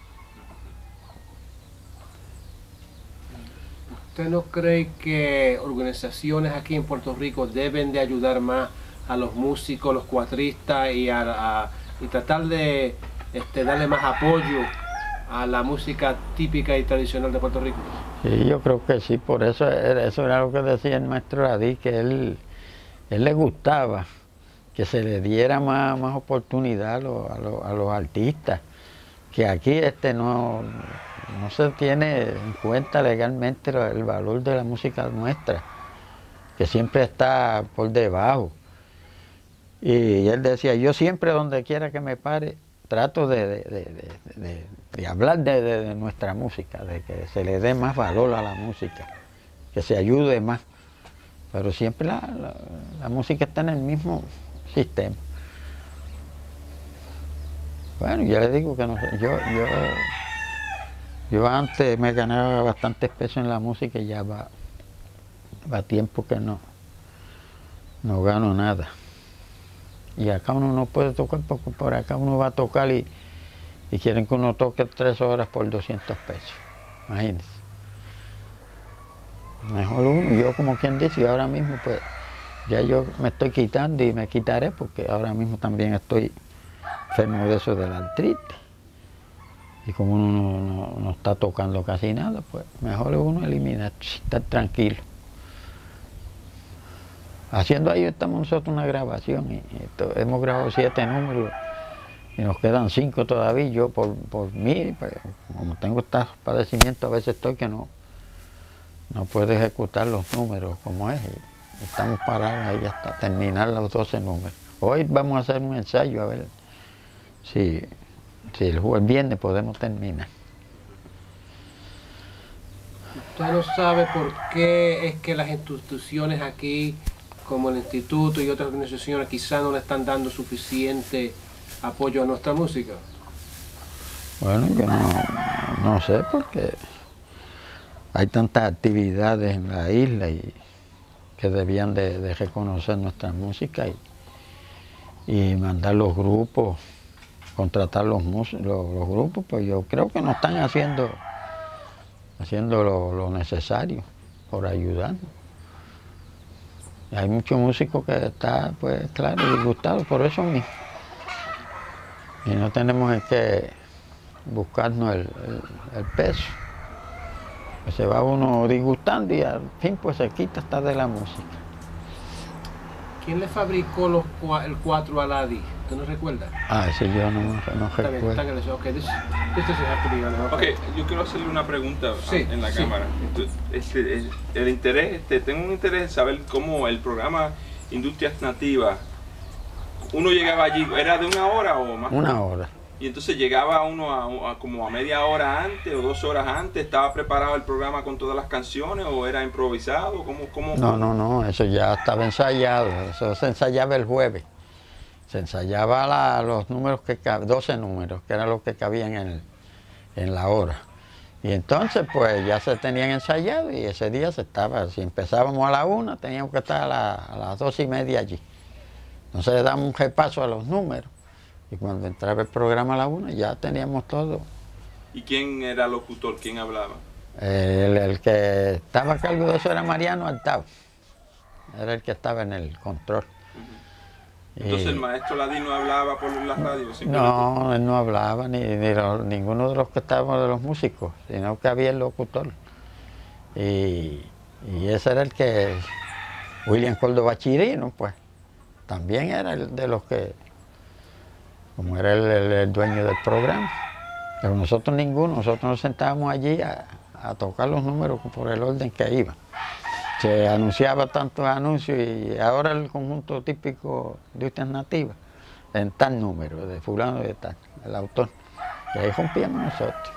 ¿Usted no cree que organizaciones aquí en Puerto Rico deben de ayudar más a los músicos, los cuatristas y tratar de darle más apoyo a la música típica y tradicional de Puerto Rico? Sí, yo creo que sí, por eso era lo que decía el maestro Adí, que él le gustaba que se le diera más oportunidad a los artistas, que aquí no se tiene en cuenta legalmente el valor de la música nuestra, que siempre está por debajo. Y él decía, yo siempre donde quiera que me pare, trato de hablar de nuestra música, de que se le dé más valor a la música, que se ayude más. Pero siempre la música está en el mismo sistema. Bueno, yo le digo que no sé, yo antes me ganaba bastantes pesos en la música y ya va tiempo que no gano nada. Y acá uno no puede tocar porque por acá uno va a tocar y quieren que uno toque 3 horas por 200 pesos. Imagínense. Mejor uno, yo como quien dice, y ahora mismo pues ya yo me estoy quitando y me quitaré porque ahora mismo también estoy enfermo de eso de la artritis. Y como uno no está tocando casi nada, pues mejor uno eliminar, estar tranquilo. Haciendo ahí estamos nosotros una grabación y hemos grabado 7 números y nos quedan 5 todavía. Yo por mí, pues, como tengo estos padecimientos, a veces estoy que no puedo ejecutar los números como es. Y estamos parados ahí hasta terminar los 12 números. Hoy vamos a hacer un ensayo a ver si el viernes podemos terminar. Usted no sabe por qué es que las instituciones aquí, como el instituto y otras organizaciones, quizá no le están dando suficiente apoyo a nuestra música. Bueno, yo no sé porque hay tantas actividades en la isla y que debían de reconocer nuestra música y mandar los grupos, contratar los grupos, pues yo creo que no están haciendo lo necesario por ayudarnos. Hay muchos músicos que están, pues claro, disgustados por eso mismo. Y no tenemos que buscarnos el peso. Pues se va uno disgustando y al fin pues se quita hasta de la música. ¿Quién le fabricó el 4 Aladi? ¿Usted no recuerda? Ese yo no recuerdo. Está bien, okay, this is happy, okay, yo quiero hacerle una pregunta en la cámara. El interés, tengo un interés en saber cómo el programa Industrias Nativas, uno llegaba allí, ¿era de 1 hora o más? 1 hora. Y entonces llegaba uno como a media hora antes o 2 horas antes, ¿estaba preparado el programa con todas las canciones o era improvisado? ¿Cómo? No, eso ya estaba ensayado, eso se ensayaba el jueves. Se ensayaba los números 12 números, que eran los que cabían en la hora. Y entonces pues ya se tenían ensayado y ese día si empezábamos a la 1, teníamos que estar a las 2:30 allí. Entonces le damos un repaso a los números. Y cuando entraba el programa a la 1 ya teníamos todo. ¿Y quién era el locutor? ¿Quién hablaba? El que estaba a cargo de eso era Mariano Altao. Era el que estaba en el control. Entonces el maestro Ladí no hablaba por la radio. No, él no hablaba, ninguno de los que estábamos de los músicos, sino que había el locutor. Y ese era el que, William Córdoba Chirino, pues, también era el de los que, como era el dueño del programa. Pero nosotros nosotros nos sentábamos allí a tocar los números por el orden que iban. Se anunciaba tantos anuncios y ahora el conjunto típico de Industrias Nativas en tal número, de fulano de tal, el autor. Y ahí rompíamos nosotros.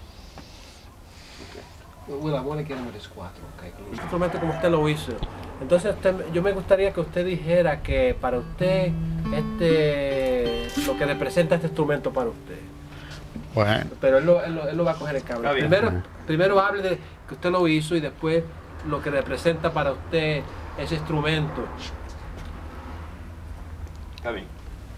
Bueno, bueno, que número es 4, okay. Instrumento como usted lo hizo. Entonces yo me gustaría que usted dijera que para usted lo que representa este instrumento para usted. Bueno. Pero él lo va a coger el cable. Primero hable de que usted lo hizo y después lo que representa para usted ese instrumento. Está bien.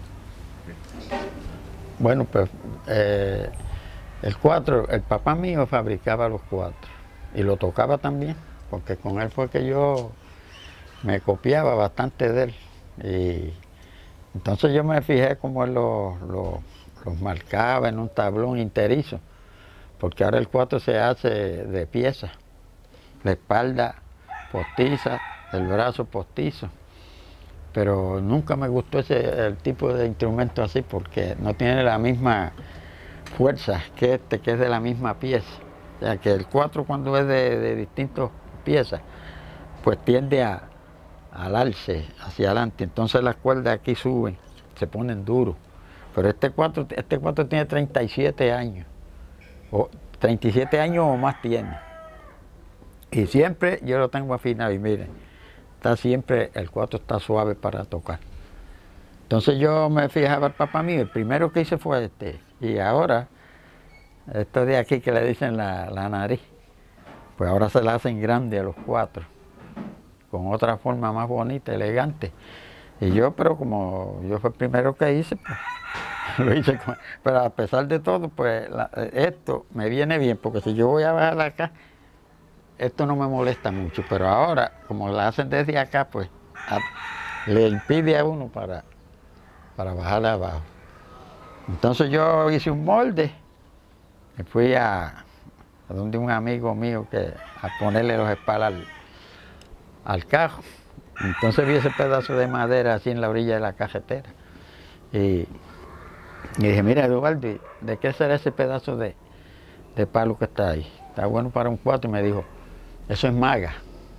Bueno, pues el 4, el papá mío fabricaba los 4 y lo tocaba también, porque con él fue que yo me copiaba bastante de él. Y entonces yo me fijé cómo él los marcaba en un tablón interizo, porque ahora el 4 se hace de piezas. La espalda postiza, el brazo postizo. pero nunca me gustó el tipo de instrumento así porque no tiene la misma fuerza que que es de la misma pieza. O sea, que el 4 cuando es de distintas piezas, pues tiende a alarse hacia adelante. Entonces las cuerdas aquí suben, se ponen duros. Pero este 4 tiene 37 años. O 37 años o más tiene. Y siempre yo lo tengo afinado y miren, el 4 está suave para tocar. Entonces yo me fijaba al papá mío, el primero que hice fue este. Y ahora, esto de aquí que le dicen la nariz, pues ahora se la hacen grande a los 4, con otra forma más bonita, elegante. Y yo, pero como yo fue el primero que hice, pues lo hice pero a pesar de todo, pues esto me viene bien, porque si yo voy a bajar acá, esto no me molesta mucho, pero ahora, como la hacen desde acá, pues le impide a uno para bajar abajo. Entonces yo hice un molde, y fui a donde un amigo mío a ponerle los espalas al carro. Entonces vi ese pedazo de madera así en la orilla de la carretera. Y dije, mira Eduardo, ¿de qué será ese pedazo de palo que está ahí? Está bueno para un 4. Y me dijo, eso es maga.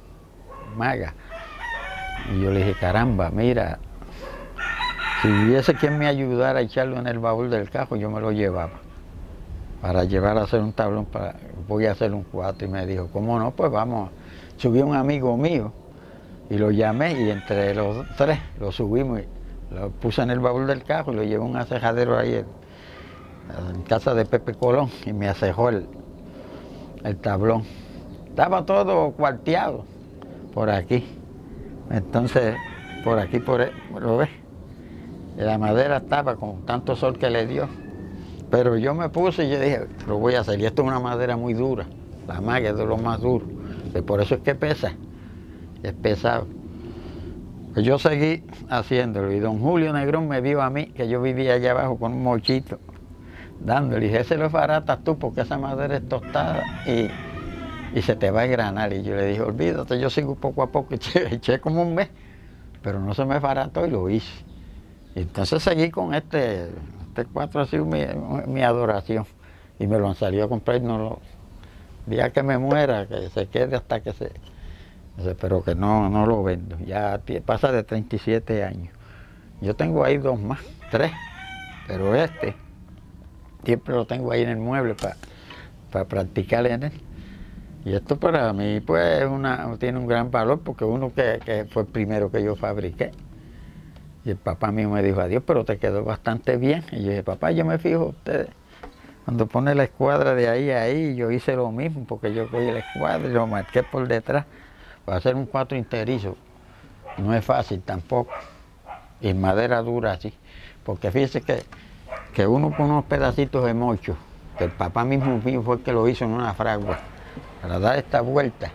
Y yo le dije, caramba, mira, si hubiese quien me ayudara a echarlo en el baúl del carro, yo me lo llevaba. Para llevar a hacer un tablón, voy a hacer un 4. Y me dijo, ¿cómo no? Pues vamos. Subí a un amigo mío y lo llamé y entre los 3 lo subimos y lo puse en el baúl del carro y lo llevé a un acejadero ahí en casa de Pepe Colón y me acejó el tablón. Estaba todo cuarteado por aquí. Entonces, por aquí, ¿lo ves? La madera estaba con tanto sol que le dio. Pero yo me puse y yo dije, lo voy a hacer. Y esto es una madera muy dura. La maga es de lo más duro. Y por eso es que pesa. Es pesado. Pues yo seguí haciéndolo. Y don Julio Negrón me vio a mí, que yo vivía allá abajo con un mochito, dándole. Y dije, ese lo baratas tú porque esa madera es tostada y se te va a engranar. Y yo le dije, olvídate, yo sigo poco a poco. Eché como un mes, pero no se me barató y lo hice. Y entonces seguí con este 4 ha sido mi adoración. Y me lo han salido a comprar y el día que me muera, que se quede hasta que pero que no lo vendo. Ya pasa de 37 años. Yo tengo ahí 2 más, 3, pero siempre lo tengo ahí en el mueble para practicar en él. Y esto para mí pues tiene un gran valor porque uno que fue el primero que yo fabriqué. Y el papá mío me dijo, adiós, pero te quedó bastante bien. Y yo dije, papá, yo me fijo, usted cuando pone la escuadra de ahí a ahí, yo hice lo mismo, porque yo cogí la escuadra y lo marqué por detrás. Para hacer un 4 interizo no es fácil tampoco. Y madera dura así. Porque fíjese que uno con unos pedacitos de mocho, que el papá mismo mío fue el que lo hizo en una fragua, para dar esta vuelta,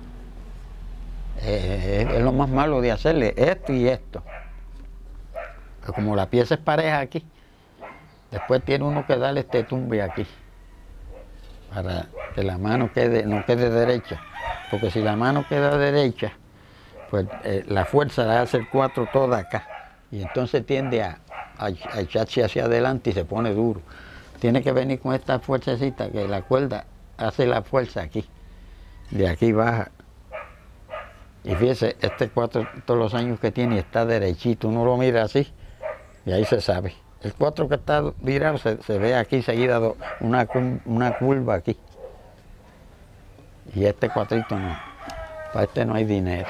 es lo más malo de hacerle esto y esto. Pero como la pieza es pareja aquí, después tiene uno que darle este tumbe aquí, para que la mano no quede derecha. Porque si la mano queda derecha, pues la fuerza la hace el 4 toda acá. Y entonces tiende a echarse hacia adelante y se pone duro. Tiene que venir con esta fuercecita, que la cuerda hace la fuerza aquí. De aquí baja. Y fíjese, este 4 todos los años que tiene está derechito. Uno lo mira así y ahí se sabe. El 4 que está virado se ve aquí seguida una curva aquí. Y este 4 no, para este no hay dinero.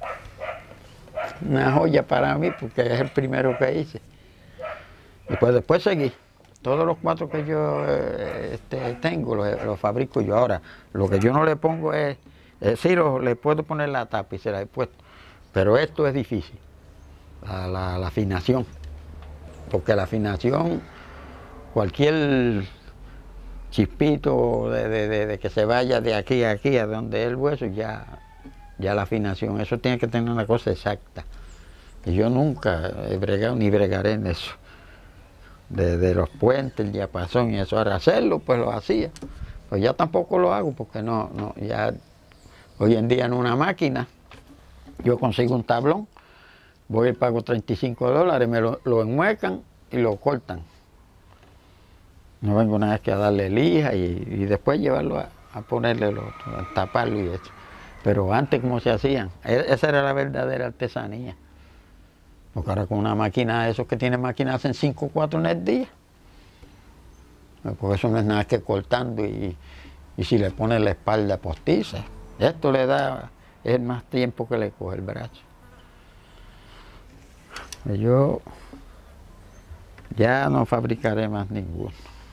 Una joya para mí porque es el primero que hice. Y pues después seguí. Todos los 4 que yo tengo los fabrico yo. Ahora, lo que yo no le pongo sí le puedo poner la tapa y se la he puesto. Pero esto es difícil, la afinación. Porque la afinación, cualquier chispito de que se vaya de aquí a aquí, a donde es el hueso, ya la afinación, eso tiene que tener una cosa exacta. Y yo nunca he bregado ni bregaré en eso. De los puentes, el diapasón y eso. Ahora hacerlo, pues lo hacía. Pues ya tampoco lo hago porque ya hoy en día en una máquina yo consigo un tablón voy y pago $35, me lo enmuecan y lo cortan. No vengo una vez que a darle lija y después llevarlo a ponerle lo otro, a taparlo y eso. Pero antes, ¿cómo se hacían? Esa era la verdadera artesanía. Porque ahora con una máquina, esos que tienen máquina hacen 5 o 4 en el día. Porque eso no es nada que cortando y si le pones la espalda postiza. Esto le da, es más tiempo que le coge el brazo. Yo ya no fabricaré más ninguno.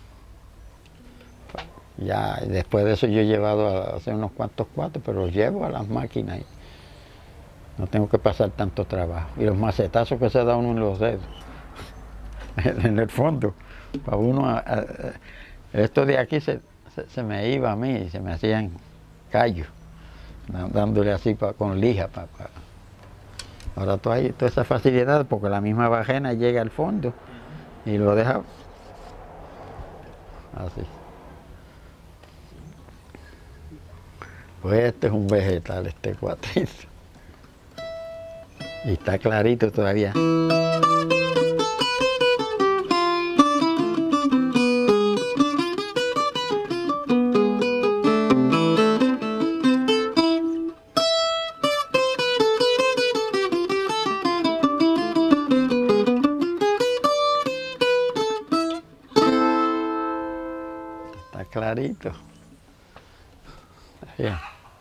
Ya después de eso yo he llevado a hacer unos cuantos cuatro, pero los llevo a las máquinas y no tengo que pasar tanto trabajo. Y los macetazos que se da uno en los dedos, en el fondo, para uno, esto de aquí se me iba a mí, se me hacían callos, dándole así con lija. Ahora toda esa facilidad, porque la misma bajena llega al fondo y lo deja así. Pues este es un vegetal, este cuatrito. Y está clarito todavía. Está clarito. Bien.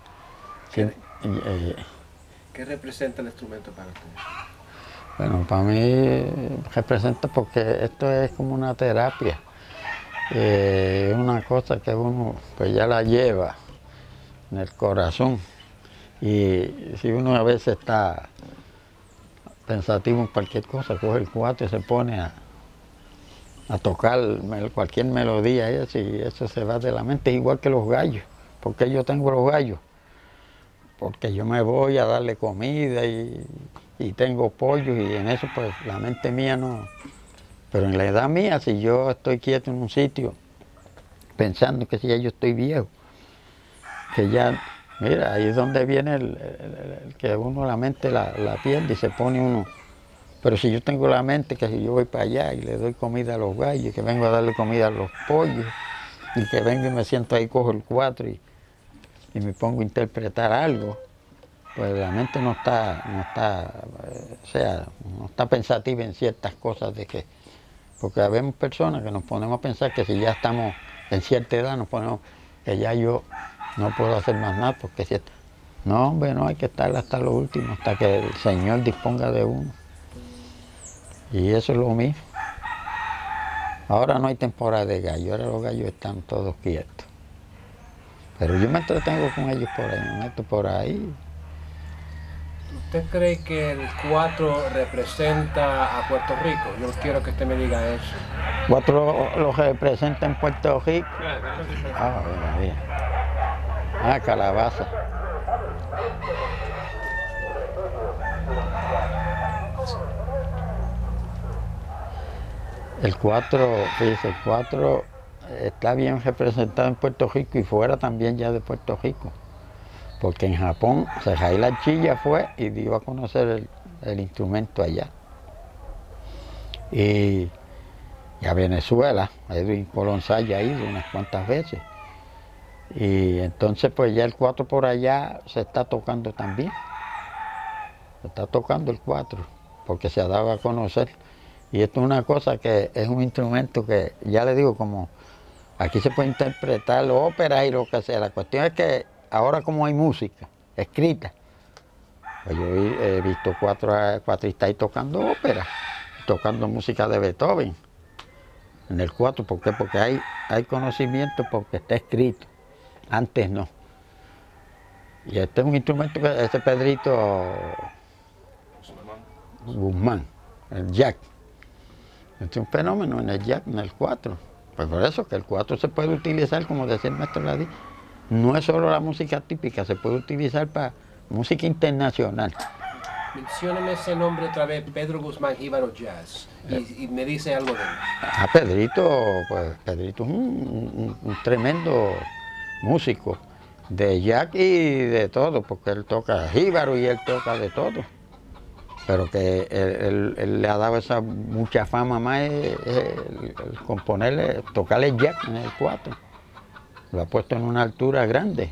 ¿Qué representa el instrumento para usted? Bueno, para mí representa porque esto es como una terapia. Es una cosa que uno pues ya la lleva en el corazón. Y si uno a veces está pensativo en cualquier cosa, coge el cuatro y se pone a tocar cualquier melodía y eso se va de la mente, igual que los gallos. ¿Por qué yo tengo los gallos? Porque yo me voy a darle comida y tengo pollos y en eso pues la mente mía no. Pero en la edad mía, si yo estoy quieto en un sitio pensando que si ya yo estoy viejo, que ya, mira, ahí es donde viene el que uno la mente la pierde y se pone uno. Pero si yo tengo la mente que si yo voy para allá y le doy comida a los gallos, que vengo a darle comida a los pollos, y que vengo y me siento ahí, cojo el cuatro y me pongo a interpretar algo, pues la mente no está pensativa en ciertas cosas porque habemos personas que nos ponemos a pensar que si ya estamos en cierta edad, nos ponemos que ya yo no puedo hacer más nada, porque no, hombre, no hay que estar hasta lo último, hasta que el Señor disponga de uno. Y eso es lo mismo. Ahora no hay temporada de gallo, ahora los gallos están todos quietos. Pero yo me entretengo con ellos por ahí, me meto por ahí. ¿Usted cree que el 4 representa a Puerto Rico? Yo quiero que usted me diga eso. 4 lo representa en Puerto Rico. Ah, bien. Ah, calabaza. El 4, fíjese, el 4 está bien representado en Puerto Rico y fuera también ya de Puerto Rico. Porque en Japón, Sejail Archilla fue y dio a conocer el instrumento allá. Y a Venezuela, Edwin Colonsay ya ha ido unas cuantas veces. Y entonces pues ya el 4 por allá se está tocando también. Se está tocando el 4, porque se ha dado a conocer. Y esto es una cosa que es un instrumento que, ya le digo, como aquí se puede interpretar ópera y lo que sea. La cuestión es que ahora como hay música escrita, pues yo he visto cuatristas ahí tocando ópera, tocando música de Beethoven, en el 4. ¿Por qué? Porque hay conocimiento porque está escrito, antes no. Y este es un instrumento que ese Pedrito Guzmán, el jack. Este es un fenómeno en el jack, en el 4. Pues por eso que el 4 se puede utilizar, como decía el maestro Ladí, no es solo la música típica, se puede utilizar para música internacional. Mencióneme ese nombre otra vez, Pedro Guzmán, Jíbaro Jazz, y me dice algo de él. Pedrito, pues Pedrito es un tremendo músico de jack y de todo, porque él toca jíbaro y él toca de todo. pero que él le ha dado esa mucha fama más el componerle, tocarle jack en el 4. Lo ha puesto en una altura grande.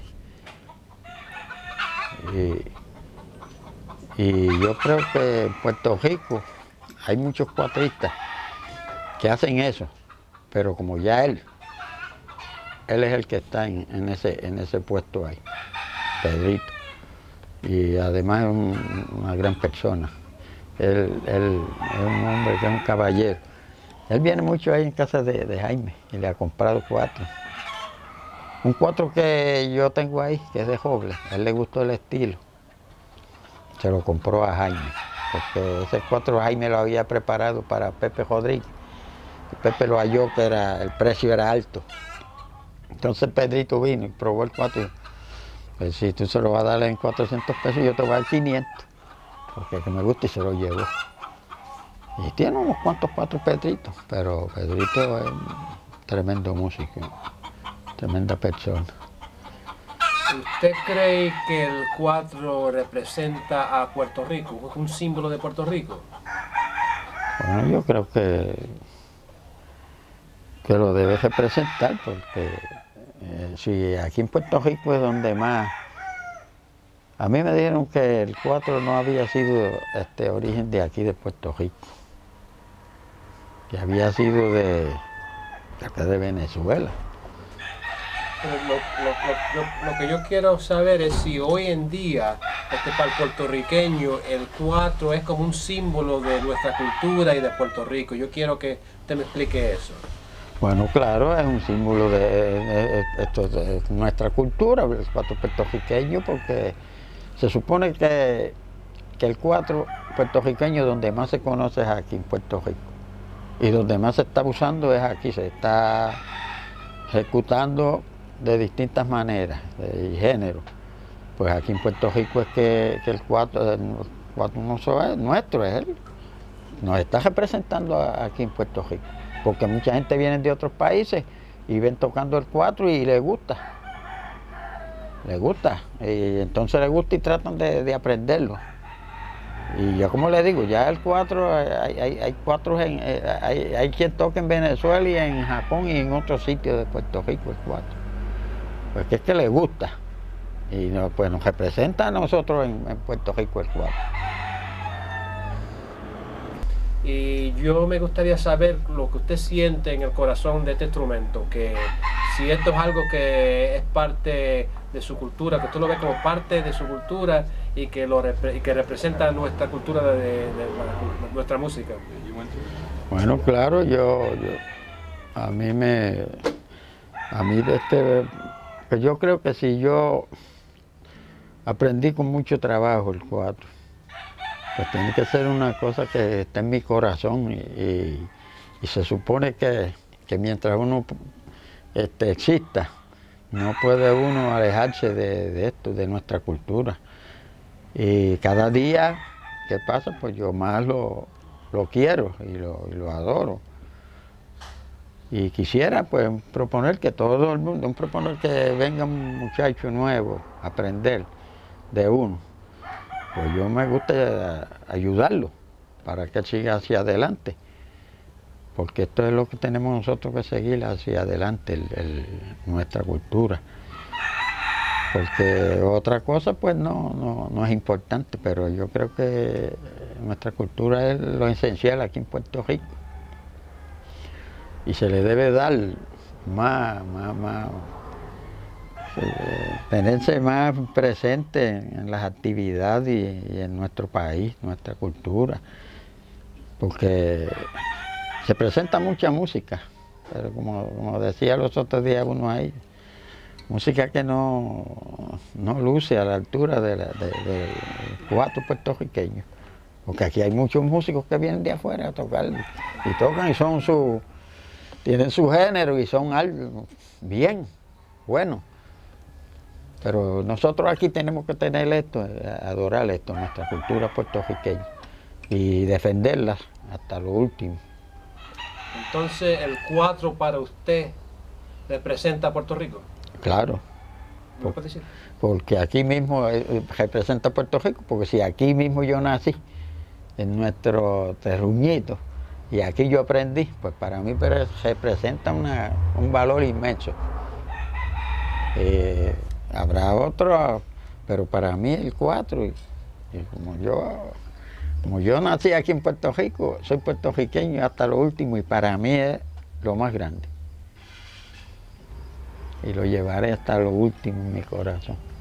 Y yo creo que en Puerto Rico hay muchos cuatristas que hacen eso, pero como ya él es el que está en ese puesto ahí, Pedrito. Y además es una gran persona. Él es un hombre que es un caballero. Él viene mucho ahí en casa de Jaime y le ha comprado 4. Un 4 que yo tengo ahí, que es de Joble, a él le gustó el estilo. Se lo compró a Jaime, porque ese 4 Jaime lo había preparado para Pepe Rodríguez. Y Pepe lo halló que el precio era alto. Entonces Pedrito vino y probó el 4 y pues si tú se lo vas a dar en 400 pesos, yo te voy a dar 500, porque que me gusta y se lo llevó. Y tiene unos cuantos 4 Pedritos, pero Pedrito es un tremendo músico, tremenda persona. ¿Usted cree que el 4 representa a Puerto Rico? ¿Es un símbolo de Puerto Rico? Bueno, yo creo que lo debe representar, porque si aquí en Puerto Rico es donde más... A mí me dijeron que el 4 no había sido origen de aquí de Puerto Rico, que había sido de acá de Venezuela. Pero lo que yo quiero saber es si hoy en día, para el puertorriqueño, el 4 es como un símbolo de nuestra cultura y de Puerto Rico. Yo quiero que usted me explique eso. Bueno, claro, es un símbolo de nuestra cultura, el 4 puertorriqueño, porque se supone que el 4 puertorriqueño donde más se conoce es aquí en Puerto Rico. Y donde más se está usando es aquí, se está ejecutando de distintas maneras y géneros. Pues aquí en Puerto Rico es que el 4 no es nuestro, es él. Nos está representando aquí en Puerto Rico. Porque mucha gente viene de otros países y ven tocando el 4 y les gusta. Les gusta. Y entonces les gusta y tratan de aprenderlo. Y yo como les digo, ya el 4, hay 4, hay quien toca en Venezuela y en Japón y en otros sitios de Puerto Rico el 4. Porque es que les gusta. Y pues nos representa a nosotros en Puerto Rico el 4. Y yo me gustaría saber lo que usted siente en el corazón de este instrumento, que si esto es algo que es parte de su cultura, que usted lo ve como parte de su cultura y que representa nuestra cultura de nuestra música. Bueno, claro, yo creo que si yo aprendí con mucho trabajo el 4, pues tiene que ser una cosa que está en mi corazón y se supone que mientras uno exista, no puede uno alejarse de esto, de nuestra cultura. Y cada día que pasa, pues yo más lo quiero y lo adoro. Y quisiera pues proponer que todo el mundo, proponer que venga un muchacho nuevo a aprender de uno. Pues yo me gusta ayudarlo para que siga hacia adelante, porque esto es lo que tenemos nosotros que seguir hacia adelante, nuestra cultura. Porque otra cosa pues no es importante, pero yo creo que nuestra cultura es lo esencial aquí en Puerto Rico. Y se le debe dar tenerse más presente en las actividades y en nuestro país, nuestra cultura, porque se presenta mucha música, pero como decía los otros días uno ahí, música que no luce a la altura del 4 puertorriqueño, porque aquí hay muchos músicos que vienen de afuera a tocar y tocan y tienen su género y son algo bien bueno. Pero nosotros aquí tenemos que tener esto, adorar esto, nuestra cultura puertorriqueña y defenderla hasta lo último. Entonces, ¿el 4 para usted representa a Puerto Rico? Claro. ¿Me puede decir? Porque aquí mismo representa a Puerto Rico, porque si aquí mismo yo nací, en nuestro terruñito. Y aquí yo aprendí, pues para mí representa un valor inmenso. Habrá otro, pero para mí el 4, y como yo nací aquí en Puerto Rico, soy puertorriqueño hasta lo último y para mí es lo más grande. Y lo llevaré hasta lo último en mi corazón.